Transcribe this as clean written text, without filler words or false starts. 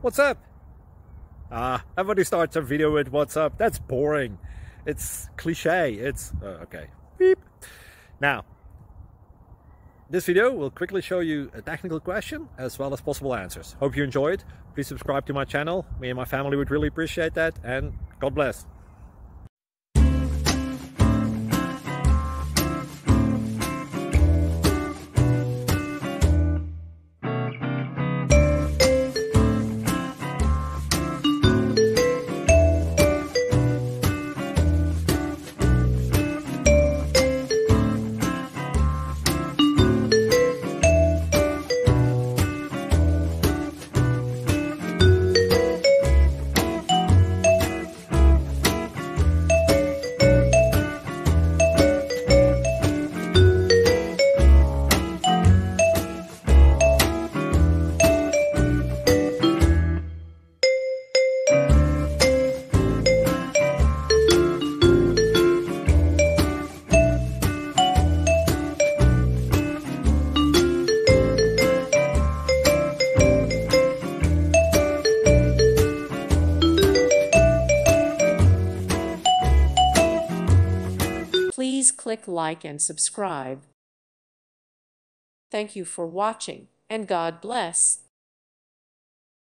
What's up? Everybody starts a video with what's up. That's boring. It's cliche. It's okay. Beep. Now, this video will quickly show you a technical question as well as possible answers. Hope you enjoyed. Please subscribe to my channel. Me and my family would really appreciate that, and God bless. Please click like and subscribe. Thank you for watching, and God bless.